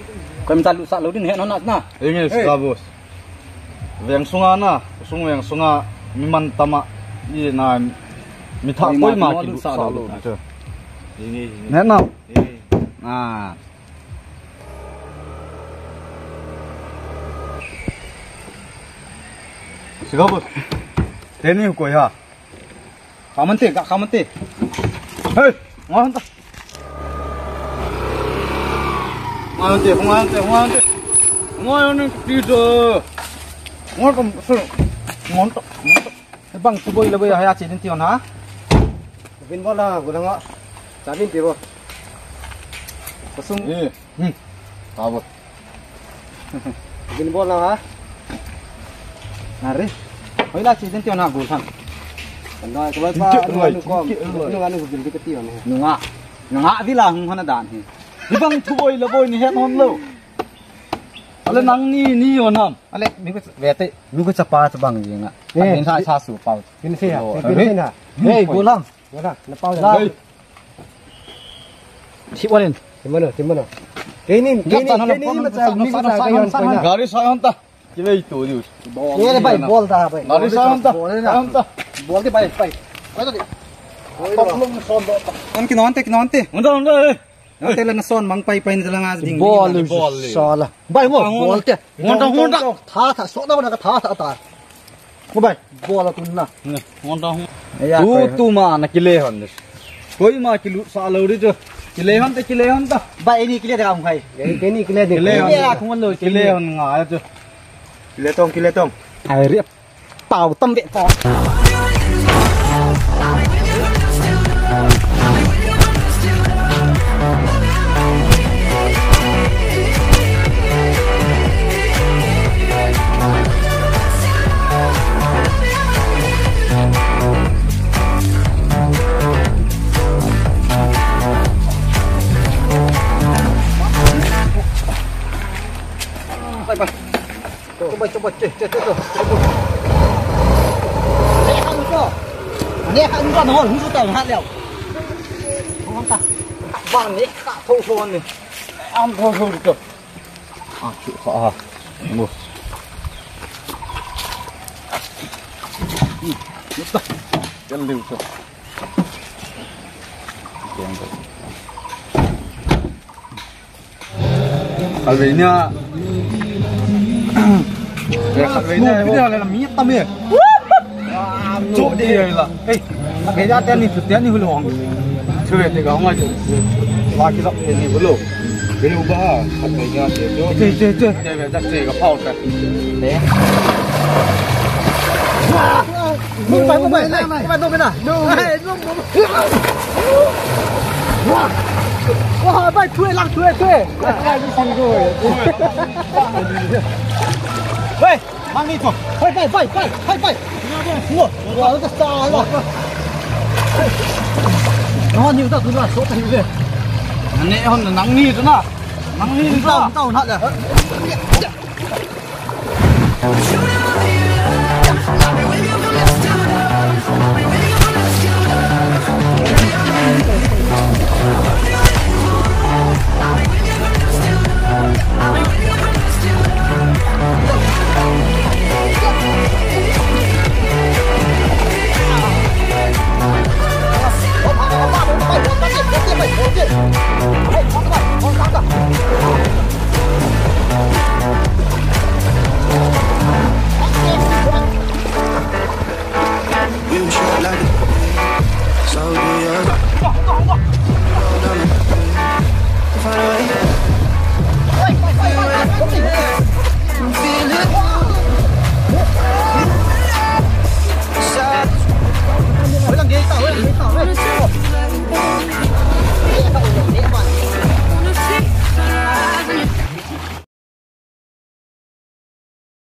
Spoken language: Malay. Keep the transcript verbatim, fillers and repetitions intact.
Kau minta lu sak lu din hek nona na. Ini sekabus. Yang sunga na, sunga yang sunga miman tama ini na mitha koi ma ki sak lu. Ini. Hek na. Nah. Sekabus. Ini koi ha. Kamu teh, kak kamu teh. Hei, ngon ta. Ngon teh, ngon teh, ngon teh. Ngon ni tidur. Ngon kom su. Ngon ta. Bang suboi lebih hayat sih nanti on ha. Bin bola, gula ngak. Sabin tibo. Kosong. Eh. Hmm. Kabut. Bin bola ha. Nari. Hoi lah sih nanti on ha gul kan. Nah, kalau pak anu kom, anu anu gul di ketian ni. Nunga. Nunga di lah hana dan ni. Di bang suboi leboi ni hek non lo. Ale nang ni ni on ham. Ale minggu wete minggu cepat bang je ngak. Bin sa sa su pau. Bin se ha. Bin se na. Hei gulang. Bola, napau dah. Si walen. Di mana? Di mana? Ini, ini, ini macam ni macam kayan kayan. Garis saya entah. Kita itu dia. Ni ada baik bol dah baik. Garis saya entah. Entah. Bol di baik baik. Kau tadi. Tolong son do. Kan kinon te kinon te. Unta unta. Nanti lah nason mang pai pai ni dalam as ding. Bol bol. Salah. Baik bol bol te. Unta unta. Tha tha so dah nak tha tha ta. Kau baik bol aku na. Unta unta. Tu tu ma nak kilehon. Koi ma kilu salau di tu. Kilehon te kilehon ta. Baik ini kileh dah kamu kai. Ini kileh ni. Kilehon. Aku mana Kilehon ngai tu. Kileh tong kileh tong. Ai riap. Pau tâm vệ pau. Coba coba cek cek cek tu. Ni kamu tu. Ni kamu tu nak hulu tu tak lihat. Orang tak. Bang ni tak tahu phone ni. Am thô thô được. À chịu sợ. Một. Chân lưu rồi. Ở đây nha. Ở đây nha. Cái này là mía tâm ấy. Chỗ đi rồi là. Ê, cái ra tên này thực tế như hulu hoàng. Chưa về thì có không ai chịu. Qua cái dọc thì nhiều hulu. Cái điều ba, thật này nha, để cho chơi chơi chơi, chơi về đặt chơi cái phao này, đấy. Không phải không phải này, không phải đâu bên nào, đâu. Wow, bay thuê lăng thuê thuê. Ai đi xong rồi. 喂，mang đi thôi. Bay bay bay bay bay bay. Ủa, wow, nó sao rồi. Nó nhiều thật đúng là số thành về. Nè hôm là nắng ni nữa nè, nắng ni nữa. Tao tao thật à.